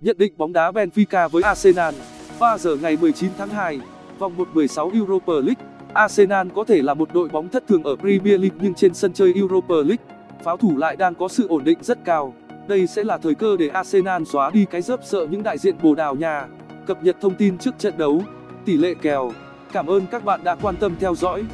Nhận định bóng đá Benfica với Arsenal. 3 giờ ngày 19 tháng 2, vòng 1/16 Europa League. Arsenal có thể là một đội bóng thất thường ở Premier League, nhưng trên sân chơi Europa League, pháo thủ lại đang có sự ổn định rất cao. Đây sẽ là thời cơ để Arsenal xóa đi cái rớp sợ những đại diện Bồ Đào Nha. Cập nhật thông tin trước trận đấu, tỷ lệ kèo. Cảm ơn các bạn đã quan tâm theo dõi.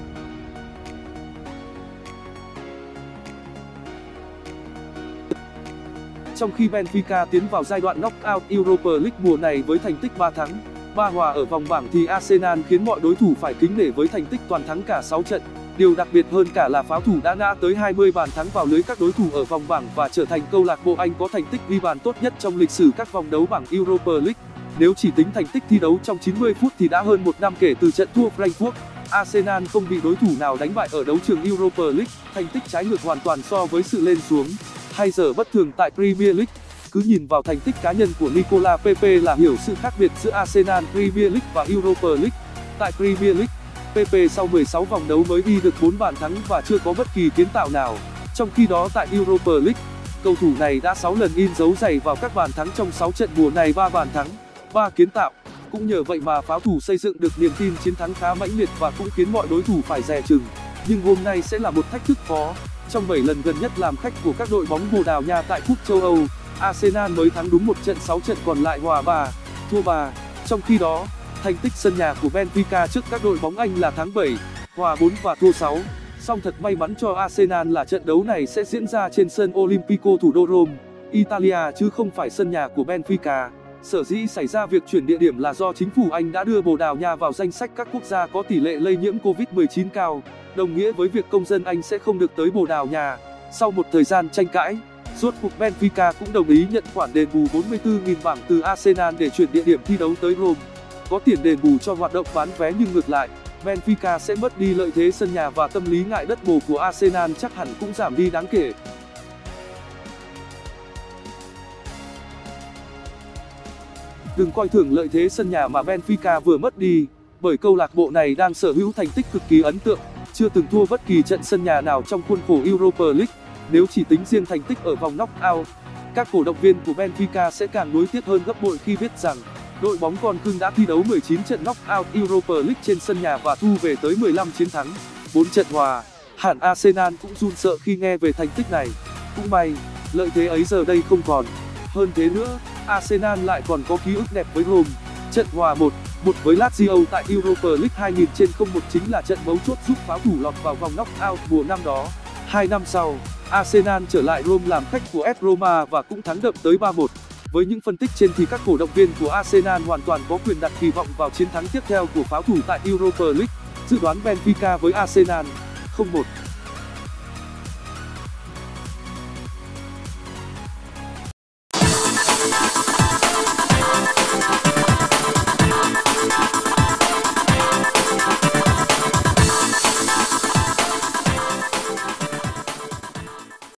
Trong khi Benfica tiến vào giai đoạn knock-out Europa League mùa này với thành tích 3 thắng, 3 hòa ở vòng bảng, thì Arsenal khiến mọi đối thủ phải kính nể với thành tích toàn thắng cả 6 trận. Điều đặc biệt hơn cả là pháo thủ đã nã tới 20 bàn thắng vào lưới các đối thủ ở vòng bảng và trở thành câu lạc bộ Anh có thành tích ghi bàn tốt nhất trong lịch sử các vòng đấu bảng Europa League. Nếu chỉ tính thành tích thi đấu trong 90 phút thì đã hơn 1 năm kể từ trận thua Frankfurt, Arsenal không bị đối thủ nào đánh bại ở đấu trường Europa League, thành tích trái ngược hoàn toàn so với sự lên xuống hay giờ bất thường tại Premier League. Cứ nhìn vào thành tích cá nhân của Nicolas Pepe là hiểu sự khác biệt giữa Arsenal Premier League và Europa League. Tại Premier League, Pepe sau 16 vòng đấu mới ghi được 4 bàn thắng và chưa có bất kỳ kiến tạo nào. Trong khi đó tại Europa League, cầu thủ này đã 6 lần in dấu giày vào các bàn thắng trong 6 trận mùa này, 3 bàn thắng, 3 kiến tạo. Cũng nhờ vậy mà pháo thủ xây dựng được niềm tin chiến thắng khá mãnh liệt và cũng khiến mọi đối thủ phải dè chừng. Nhưng hôm nay sẽ là một thách thức khó. Trong 7 lần gần nhất làm khách của các đội bóng Bồ Đào Nha tại Cúp châu Âu, Arsenal mới thắng đúng 1 trận, 6 trận còn lại hòa 3, thua 3. Trong khi đó, thành tích sân nhà của Benfica trước các đội bóng Anh là thắng 7, hòa 4 và thua 6. Song thật may mắn cho Arsenal là trận đấu này sẽ diễn ra trên sân Olimpico thủ đô Rome, Italia chứ không phải sân nhà của Benfica. Sở dĩ xảy ra việc chuyển địa điểm là do chính phủ Anh đã đưa Bồ Đào Nha vào danh sách các quốc gia có tỷ lệ lây nhiễm Covid-19 cao, đồng nghĩa với việc công dân Anh sẽ không được tới Bồ Đào Nha. Sau một thời gian tranh cãi, rốt cuộc Benfica cũng đồng ý nhận khoản đền bù 44.000 bảng từ Arsenal để chuyển địa điểm thi đấu tới Rome. Có tiền đền bù cho hoạt động bán vé, nhưng ngược lại, Benfica sẽ mất đi lợi thế sân nhà và tâm lý ngại đất Bồ của Arsenal chắc hẳn cũng giảm đi đáng kể. Đừng coi thường lợi thế sân nhà mà Benfica vừa mất đi, bởi câu lạc bộ này đang sở hữu thành tích cực kỳ ấn tượng, chưa từng thua bất kỳ trận sân nhà nào trong khuôn khổ Europa League. Nếu chỉ tính riêng thành tích ở vòng knock-out, các cổ động viên của Benfica sẽ càng nuối tiếc hơn gấp bội khi biết rằng đội bóng con cưng đã thi đấu 19 trận knock-out Europa League trên sân nhà và thu về tới 15 chiến thắng, 4 trận hòa. Hẳn Arsenal cũng run sợ khi nghe về thành tích này. Cũng may, lợi thế ấy giờ đây không còn. Hơn thế nữa, Arsenal lại còn có ký ức đẹp với Rome. Trận hòa 1-1 với Lazio tại Europa League 2000/01 chính là trận mấu chốt giúp pháo thủ lọt vào vòng knock-out mùa năm đó. 2 năm sau, Arsenal trở lại Rome làm khách của AS Roma và cũng thắng đậm tới 3-1. Với những phân tích trên thì các cổ động viên của Arsenal hoàn toàn có quyền đặt kỳ vọng vào chiến thắng tiếp theo của pháo thủ tại Europa League. Dự đoán Benfica với Arsenal. 01